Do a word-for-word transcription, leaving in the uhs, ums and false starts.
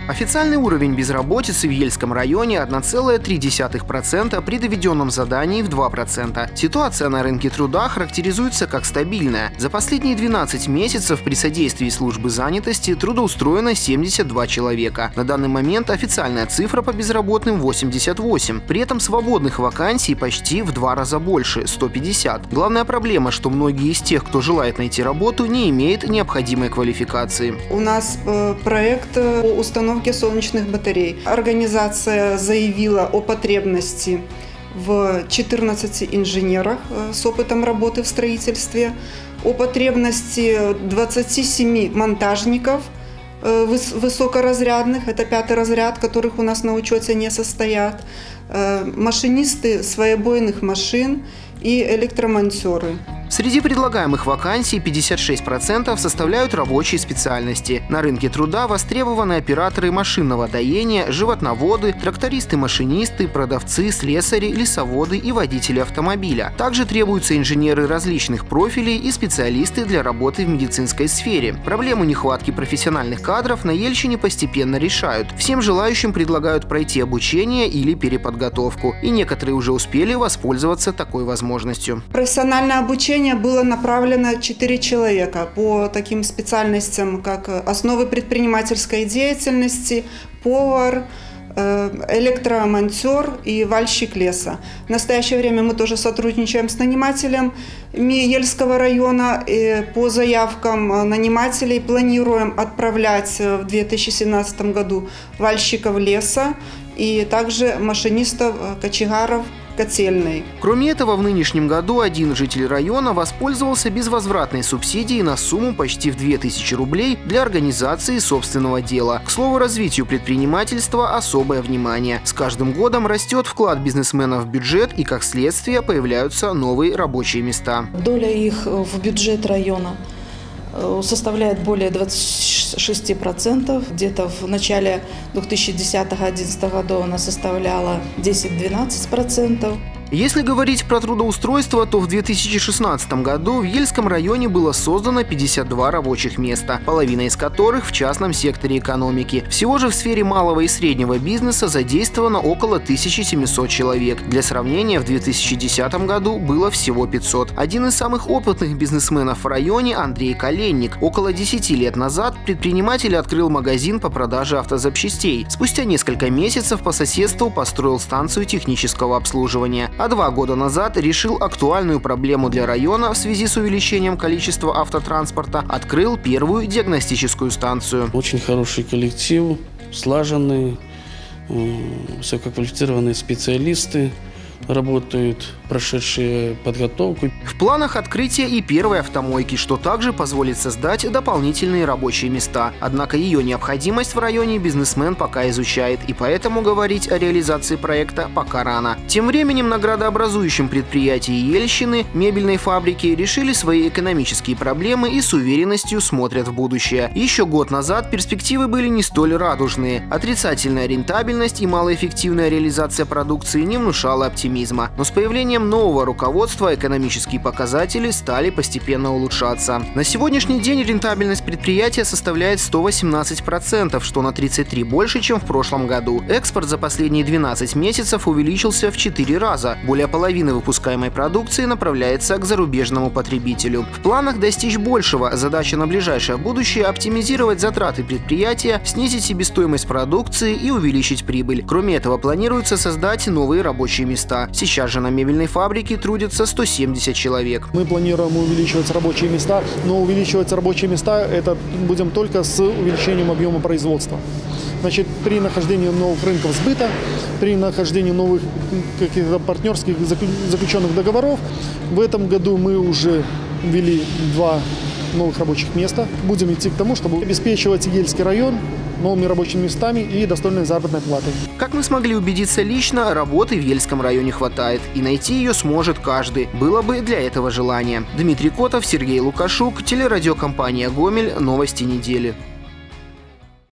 Официальный уровень безработицы в Ельском районе одна целая три десятых процента при доведенном задании в два процента. Ситуация на рынке труда характеризуется как стабильная. За последние двенадцать месяцев при содействии службы занятости трудоустроено семьдесят два человека. На данный момент официальная цифра по безработным восемьдесят восемь. При этом свободных вакансий почти в два раза больше – сто пятьдесят. Главная проблема, что многие из тех, кто желает найти работу, не имеют необходимой квалификации. У нас э, проект по установке солнечных батарей. Организация заявила о потребности в четырнадцати инженерах с опытом работы в строительстве, о потребности двадцати семи монтажников высокоразрядных, это пятый разряд, которых у нас на учете не состоят, машинисты своебойных машин и электромонтеры. Среди предлагаемых вакансий пятьдесят шесть процентов составляют рабочие специальности. На рынке труда востребованы операторы машинного доения, животноводы, трактористы-машинисты, продавцы, слесари, лесоводы и водители автомобиля. Также требуются инженеры различных профилей и специалисты для работы в медицинской сфере. Проблему нехватки профессиональных кадров на Ельщине постепенно решают. Всем желающим предлагают пройти обучение или переподготовку. И некоторые уже успели воспользоваться такой возможностью. Профессиональное обучение было направлено четыре человека по таким специальностям, как основы предпринимательской деятельности, повар, электромонтер и вальщик леса. В настоящее время мы тоже сотрудничаем с нанимателем Ельского района. И по заявкам нанимателей планируем отправлять в две тысячи семнадцатом году вальщиков леса и также машинистов, кочегаров котельной. Кроме этого, в нынешнем году один житель района воспользовался безвозвратной субсидией на сумму почти в две тысячи рублей для организации собственного дела. К слову, развитию предпринимательства особое внимание. С каждым годом растет вклад бизнесменов в бюджет и, как следствие, появляются новые рабочие места. Доля их в бюджет района составляет более двадцати шести процентов. Где-то в начале две тысячи десятого — две тысячи одиннадцатого года она составляла десять-двенадцать процентов. Если говорить про трудоустройство, то в две тысячи шестнадцатом году в Ельском районе было создано пятьдесят два рабочих места, половина из которых в частном секторе экономики. Всего же в сфере малого и среднего бизнеса задействовано около тысячи семисот человек. Для сравнения, в две тысячи десятом году было всего пятьсот. Один из самых опытных бизнесменов в районе – Андрей Коленник. Около десяти лет назад предприниматель открыл магазин по продаже автозапчастей. Спустя несколько месяцев по соседству построил станцию технического обслуживания. А два года назад решил актуальную проблему для района в связи с увеличением количества автотранспорта, открыл первую диагностическую станцию. Очень хороший коллектив, слаженный, высококвалифицированные специалисты работают, прошедшие подготовку. В планах открытия и первой автомойки, что также позволит создать дополнительные рабочие места. Однако ее необходимость в районе бизнесмен пока изучает, и поэтому говорить о реализации проекта пока рано. Тем временем на градообразующем предприятии Ельщины, мебельной фабрики, решили свои экономические проблемы и с уверенностью смотрят в будущее. Еще год назад перспективы были не столь радужные. Отрицательная рентабельность и малоэффективная реализация продукции не внушала оптимизма. Но с появлением нового руководства экономические показатели стали постепенно улучшаться. На сегодняшний день рентабельность предприятия составляет сто восемнадцать процентов, что на тридцать три процента больше, чем в прошлом году. Экспорт за последние двенадцать месяцев увеличился в четыре раза. Более половины выпускаемой продукции направляется к зарубежному потребителю. В планах достичь большего. Задача на ближайшее будущее – оптимизировать затраты предприятия, снизить себестоимость продукции и увеличить прибыль. Кроме этого, планируется создать новые рабочие места. Сейчас же на мебельной фабрике трудятся сто семьдесят человек. Мы планируем увеличивать рабочие места, но увеличивать рабочие места это будем только с увеличением объема производства. Значит, при нахождении новых рынков сбыта, при нахождении новых каких-то партнерских заключенных договоров, в этом году мы уже ввели два новых рабочих места. Будем идти к тому, чтобы обеспечивать Ельский район новыми рабочими местами и достойной заработной платой. Как мы смогли убедиться лично, работы в Ельском районе хватает. И найти ее сможет каждый. Было бы для этого желание. Дмитрий Котов, Сергей Лукашук, телерадиокомпания «Гомель», новости недели.